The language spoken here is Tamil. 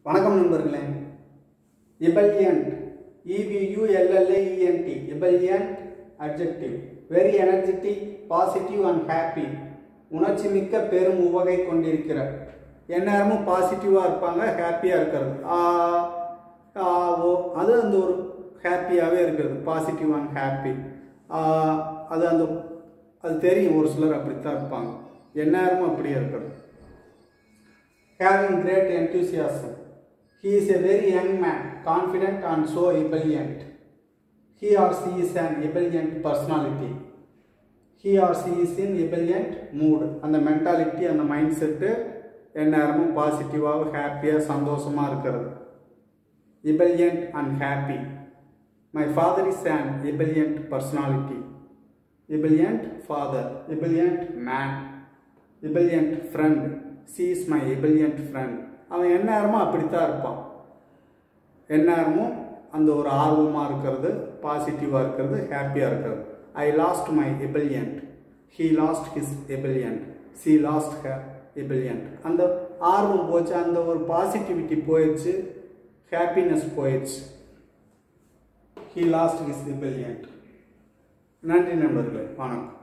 வணக்கம் நண்பர்களே. எபல்லியன்ட், EBULLIENT, எபல்லியன்ட் adjective, very energetic, positive and happy. உணர்ச்சி மிக்க பெரும் உவகை கொண்டிருக்கிற, எந்நேரமும் பாசிட்டிவாக இருப்பாங்க, ஹாப்பியாக இருக்கிறது. அது அந்த ஒரு ஹாப்பியாகவே இருக்கிறது, பாசிட்டிவ் அண்ட் ஹாப்பி. அது தெரியும், ஒரு சிலர் அப்படித்தான் இருப்பாங்க, எந்நேரமும் அப்படியே இருக்கிறது. Having great enthusiasm. He is a very young man, confident and so ebullient. He or she is an ebullient personality. He or she is in ebullient mood. அந்த மென்டாலிட்டி, அந்த மைண்ட் செட்டு எந்நேரமும் பாசிட்டிவாக, ஹாப்பியாக, சந்தோஷமாக இருக்கிறது. Ebullient and happy. My father is an ebullient personality. Ebullient father, ebullient man, ebullient friend. She is my ebullient friend. அவன் எந்நேரமும் அப்படித்தான் இருப்பான், எந்நேரமும் அந்த ஒரு ஆர்வமாக இருக்கிறது, பாசிட்டிவாக இருக்கிறது, ஹாப்பியாக இருக்கிறது. I lost my ebullient. He lost his ebullient. She lost her ebullient. அந்த ஆர்வம் போச்சு, அந்த ஒரு பாசிட்டிவிட்டி போயிடுச்சு, ஹாப்பினஸ் போயிடுச்சு. He lost his ebullient. நன்றி நண்பர்களே, வணக்கம்.